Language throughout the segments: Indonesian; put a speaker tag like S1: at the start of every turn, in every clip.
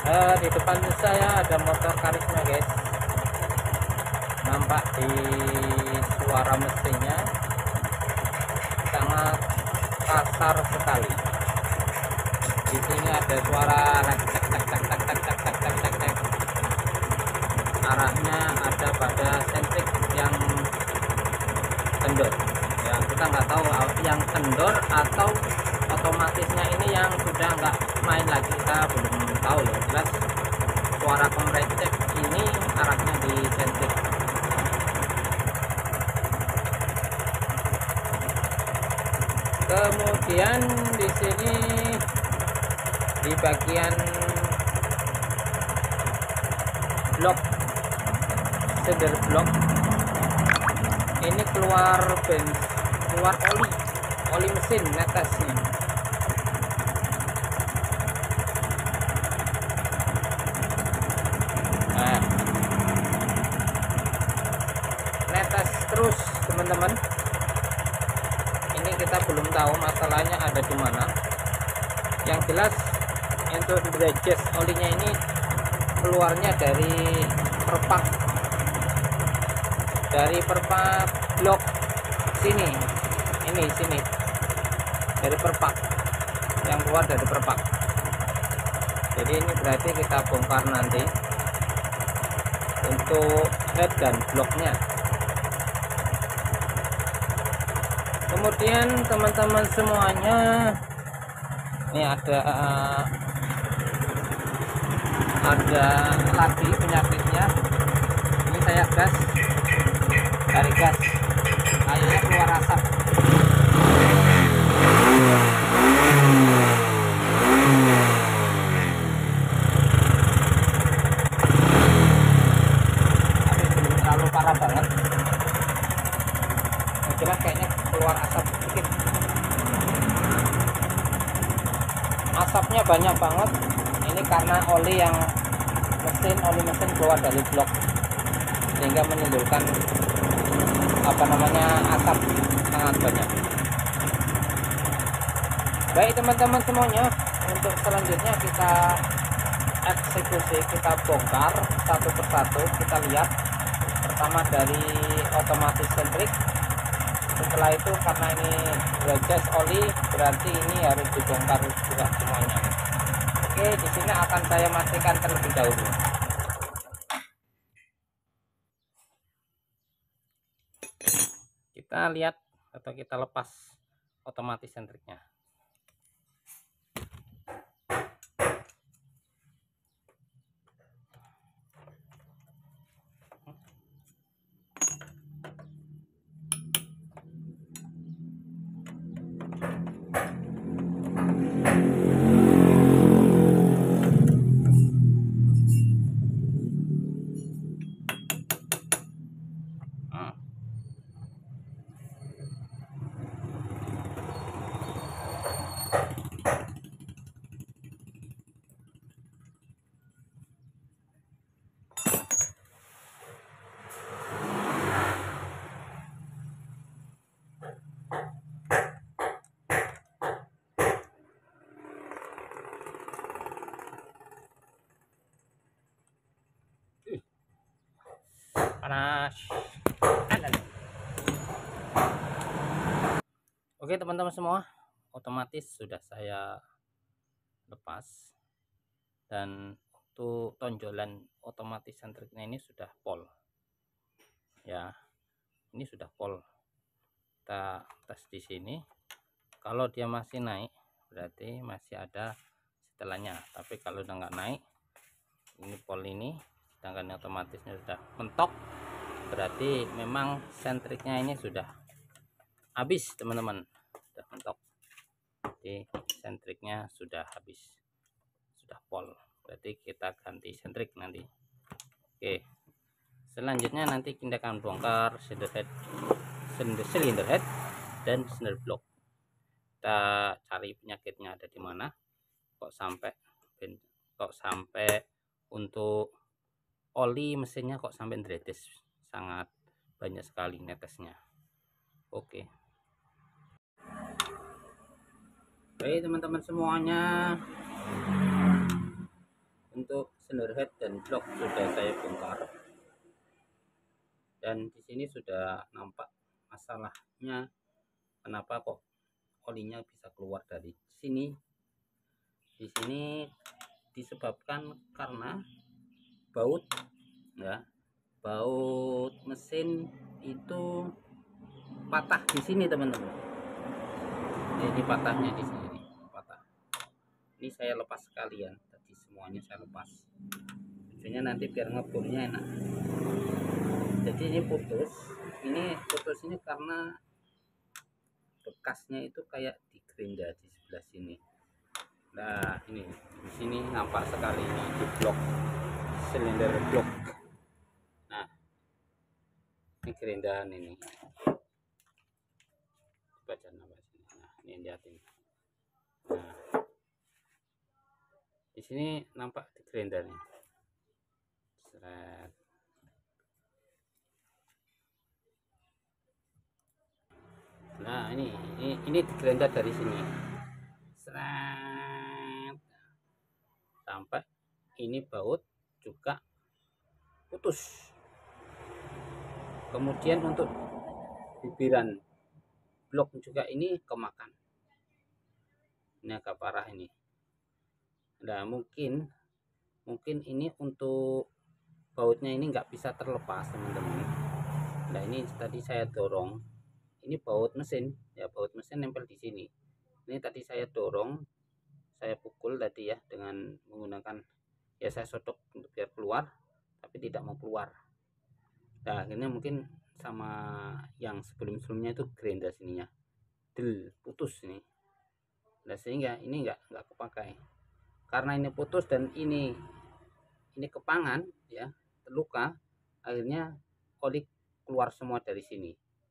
S1: Di depan saya ada motor Karisma guys, nampak di suara mesinnya sangat kasar sekali. Di sini ada suara tek tek tek tek tek tek tek tek tek tek tek. Arahnya ada pada sentrik yang kendor ya, kita nggak tahu yang kendor atau otomatisnya ini yang sudah nggak main lagi, kita belum tahu ya. Jelas suara kompresor ini arahnya di sentrik. Kemudian di sini di bagian blok sender blok ini keluar oli mesin netesnya. Nah, netes terus teman-teman. Ini kita belum tahu masalahnya ada di mana. Yang jelas untuk dredges olinya ini keluarnya dari perpak blok sini, sini dari perpak, yang keluar dari perpak. Jadi ini berarti kita bongkar nanti untuk head dan bloknya. Kemudian teman-teman semuanya, ini ada lagi penyakitnya. Ini saya gas, dari gas akhirnya keluar asap. Tapi belum terlalu parah banget, yang jelas kayaknya keluar asap sedikit. Asapnya banyak banget, ini karena oli mesin keluar dari blok sehingga menimbulkan asap sangat banyak. Baik teman-teman semuanya, untuk selanjutnya kita eksekusi, kita bongkar satu persatu. Kita lihat pertama dari otomatis sentrik. Setelah itu karena ini dredges oli, berarti ini harus dibongkar juga semuanya. Oke, di sini akan saya matikan terlebih dahulu. Kita lihat atau kita lepas otomatis sentriknya. Panas. Oke teman-teman semua, otomatis sudah saya lepas, dan untuk tonjolan otomatis sentriknya ini sudah pol ya, ini sudah pol. Kita tes di sini, kalau dia masih naik berarti masih ada setelahnya, tapi kalau udah nggak naik, ini pol ini, sedangkan otomatisnya sudah mentok, berarti memang sentriknya ini sudah habis teman-teman, sudah mentok. Jadi sentriknya sudah habis, sudah pol, berarti kita ganti sentrik nanti. Oke, selanjutnya nanti kita akan bongkar cylinder head dan cylinder block. Kita cari penyakitnya ada di mana, kok sampai untuk oli mesinnya kok sampai dredges, sangat banyak sekali netesnya. Oke. Baik teman-teman semuanya, Untuk cylinder head dan blok sudah saya bongkar, dan di sini sudah nampak masalahnya kenapa kok olinya bisa keluar dari sini. Di sini disebabkan karena baut ya, baut mesin itu patah di sini teman-teman. Ini patahnya di sini nih, patah. Ini saya lepas sekalian, tadi semuanya saya lepas. Tujuannya nanti biar ngeburnya enak. Jadi ini putus ini karena bekasnya itu kayak di gerinda di sebelah sini. Nah, ini di sini nampak sekali ini di blok silinder blok. Nah, ini gerindahan ini. Baca nama sini. Nah, ini lihatin. Nah, di sini nampak di gerinda nih. Seret. Nah, ini di gerinda dari sini. Seret. Sampai ini baut juga putus. Kemudian untuk bibiran blok juga ini kemakan. Ini agak parah ini. Nah, mungkin ini untuk bautnya ini nggak bisa terlepas teman-teman. Nah, ini tadi saya dorong, ini baut mesin ya, baut mesin nempel di sini. Ini tadi saya dorong, saya pukul tadi ya dengan menggunakan ya, saya sodok untuk biar keluar, tapi tidak mau keluar. Nah, akhirnya mungkin sama yang sebelumnya itu gerinda sininya putus ini. Nah, sehingga ini nggak kepakai. Karena ini putus dan ini kepangan ya, terluka, akhirnya oli keluar semua dari sini.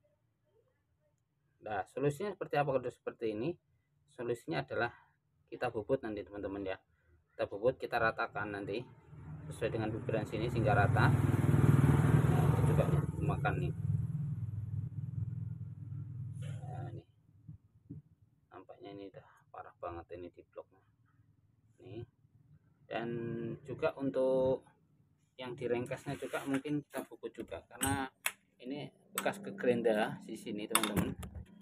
S1: Nah, solusinya seperti apa kalau seperti ini? Solusinya adalah kita bubut nanti teman-teman ya. Kita bubut, kita ratakan nanti sesuai dengan bibiran sini sehingga rata. Nah, itu juga makan nih. Nah, ini nampaknya ini udah parah banget ini di bloknya. Nih. Dan juga untuk yang di rengkasnya juga mungkin kita bubut juga, karena ini bekas ke gerinda di sini teman-teman.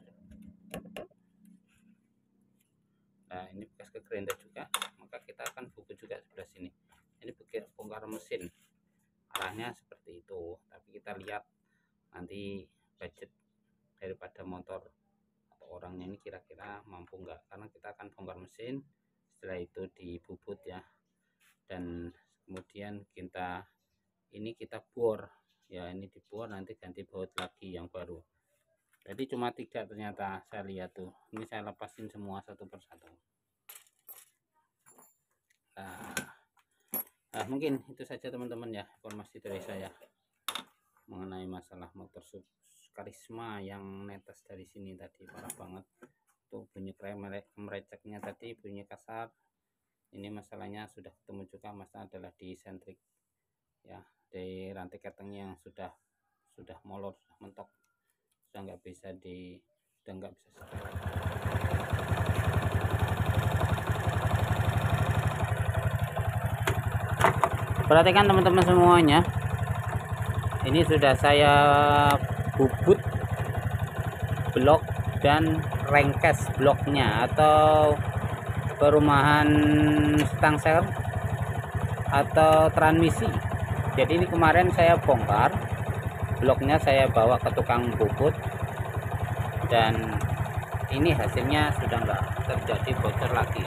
S1: Nah, ini bekas ke gerinda juga, maka kita akan bubut juga sebelah sini. Ini bongkar mesin, arahnya seperti itu. Tapi kita lihat nanti budget daripada motor atau orangnya ini kira-kira mampu nggak, karena kita akan bongkar mesin, setelah itu dibubut ya, dan kemudian kita bor ya, ini dibor, nanti ganti baut lagi yang baru. Jadi cuma 3 ternyata saya lihat tuh. Ini saya lepasin semua satu persatu. Nah, mungkin itu saja teman-teman ya, informasi dari saya mengenai masalah motor Karisma yang netes dari sini tadi, parah banget. Tuh bunyi kemereceknya tadi, bunyi kasar. Ini masalahnya sudah ketemu juga, masalah adalah di sentrik ya, di rantai ketengnya yang sudah molor, sudah mentok, sudah nggak bisa setel. Perhatikan teman-teman semuanya, ini sudah saya bubut blok dan rengkes bloknya atau perumahan stangsel atau transmisi. Jadi ini kemarin saya bongkar bloknya, saya bawa ke tukang bubut, dan ini hasilnya sudah nggak terjadi bocor lagi.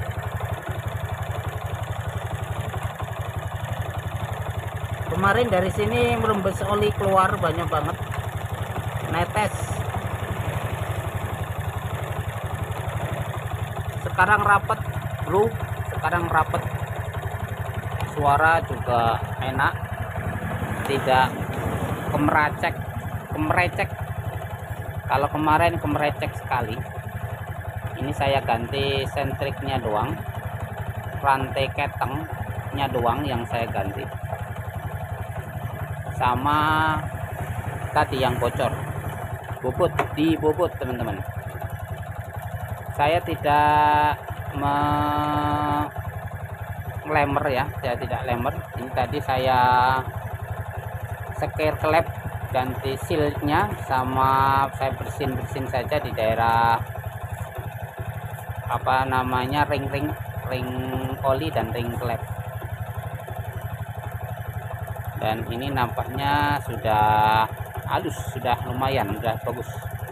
S1: Kemarin dari sini merembes oli keluar banyak banget, netes. Sekarang rapet bro, sekarang rapet, suara juga enak, tidak kemerecek. Kalau kemarin kemerecek sekali. Ini saya ganti sentriknya doang, rantai ketengnya doang yang saya ganti, sama tadi yang bocor dibubut teman-teman. Saya tidak
S2: lemer ya, saya tidak lemer. Ini tadi saya sekir klep, ganti sealnya, sama saya bersin saja di daerah apa namanya ring oli dan ring klep. Dan ini nampaknya sudah halus, sudah lumayan, sudah bagus.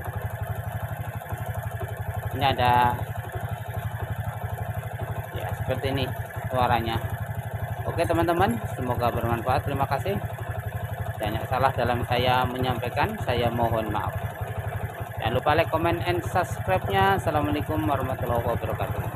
S2: Ini ada ya seperti ini suaranya. Oke teman-teman, semoga bermanfaat. Terima kasih. Banyak salah dalam saya menyampaikan, saya mohon maaf. Jangan lupa like, comment, and subscribe-nya. Assalamualaikum warahmatullahi wabarakatuh.